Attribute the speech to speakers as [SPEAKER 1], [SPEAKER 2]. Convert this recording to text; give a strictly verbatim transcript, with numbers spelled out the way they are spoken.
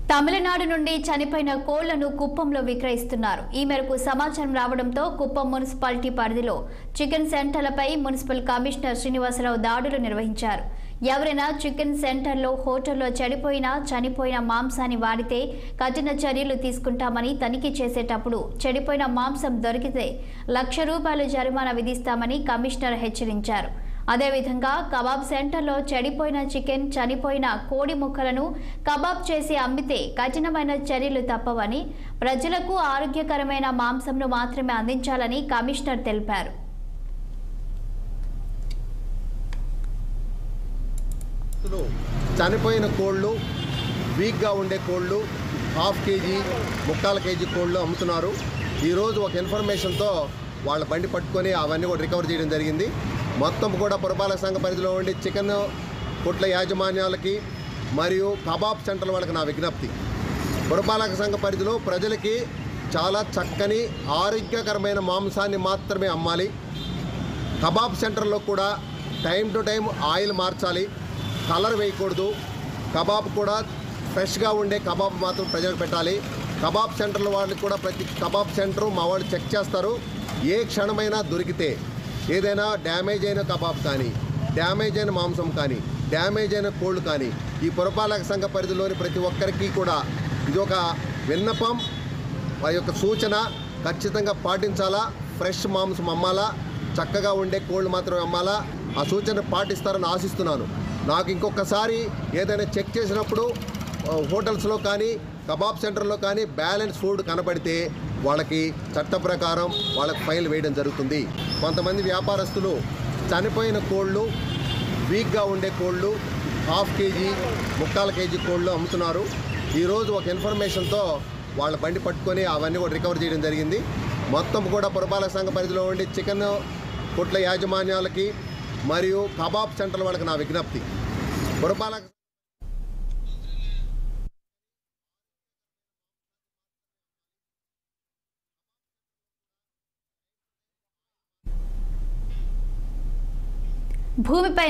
[SPEAKER 1] తమిళనాడు నుండి చనిపోయిన కోళ్లను కుప్పంలో విక్రయిస్తున్నారు. ఈ మేరకు సమాచారం రావడంతో కుప్పం మున్సిపాలిటీ పరిధిలో చికెన్ సెంటర్లపై మున్సిపల్ కమిషనర్ శ్రీనివాసరావు దాడులు నిర్వహించారు. ఎవరైనా చికెన్ సెంటర్లో, హోటల్లో చెడిపోయిన చనిపోయిన మాంసాన్ని వాడితే కఠిన చర్యలు తీసుకుంటామని, తనిఖీ చేసేటప్పుడు చెడిపోయిన మాంసం దొరికితే లక్ష రూపాయలు జరిమానా విధిస్తామని కమిషనర్ హెచ్చరించారు. అదేవిధంగా కబాబ్ సెంటర్లో చెడిపోయిన చికెన్, చనిపోయిన కోడి ముక్కలను కబాబ్ చేసి అమ్మితే కఠినమైన చర్యలు తప్పవని, ప్రజలకు ఆరోగ్యకరమైన మాంసంను మాత్రమే అందించాలని కమిషనర్ తెలిపారు.
[SPEAKER 2] చనిపోయిన కోళ్లు, వీక్గా ఉండే కోళ్లు, హాఫ్ కేజీ ముక్కాల కేజీ కోళ్లు అమ్ముతున్నారు. ఈరోజు ఒక ఇన్ఫర్మేషన్తో వాళ్ళ బండి పట్టుకొని అవన్నీ కూడా రికవర్ చేయడం జరిగింది. మొత్తం కూడా పురపాలక సంఘ పరిధిలో ఉండి చికెన్ కొట్ల యాజమాన్యాలకి మరియు కబాబ్ సెంటర్ల వాళ్ళకి నా విజ్ఞప్తి, పురపాలక సంఘ పరిధిలో ప్రజలకి చాలా చక్కని ఆరోగ్యకరమైన మాంసాన్ని మాత్రమే అమ్మాలి. కబాబ్ సెంటర్లో కూడా టైం టు టైం ఆయిల్ మార్చాలి, కలర్ వేయకూడదు. కబాబ్ కూడా ఫ్రెష్గా ఉండే కబాబ్ మాత్రం ప్రజలకు పెట్టాలి. కబాబ్ సెంటర్ల వాళ్ళకి కూడా ప్రతి కబాబ్ సెంటరు మా వాళ్ళు చెక్ చేస్తారు. ఏ క్షణమైనా దొరికితే ఏదైనా డ్యామేజ్ అయిన కబాబ్ కానీ, డ్యామేజ్ అయిన మాంసం కానీ, డ్యామేజ్ అయిన కోళ్ళు కానీ ఈ పురపాలక సంఘ పరిధిలోని ప్రతి ఒక్కరికి కూడా ఇది ఒక విన్నపం, ఆ యొక్క సూచన ఖచ్చితంగా పాటించాలా. ఫ్రెష్ మాంసం అమ్మాలా, చక్కగా ఉండే కోళ్ళు మాత్రమే అమ్మాలా. ఆ సూచన పాటిస్తారని ఆశిస్తున్నాను. నాకు ఇంకొకసారి ఏదైనా చెక్ చేసినప్పుడు హోటల్స్లో కానీ కబాబ్ సెంటర్లో కానీ బ్యాలెన్స్ ఫుడ్ కనపడితే వాళ్ళకి చట్ట ప్రకారం వాళ్ళకి ఫైల్ వేయడం జరుగుతుంది. కొంతమంది వ్యాపారస్తులు చనిపోయిన కోళ్ళు, వీక్గా ఉండే కోళ్ళు, హాఫ్ కేజీ ముక్కాల కేజీ కోళ్ళు అమ్ముతున్నారు. ఈరోజు ఒక ఇన్ఫర్మేషన్తో వాళ్ళ బండి పట్టుకొని అవన్నీ కూడా రికవర్ చేయడం జరిగింది. మొత్తం కూడా పురపాలక సంఘ పరిధిలో ఉండి చికెన్ కొట్ల యాజమాన్యాలకి మరియు కబాబ్ సెంటర్ల వాళ్ళకి నా విజ్ఞప్తి, పురపాలక
[SPEAKER 1] భూమిపై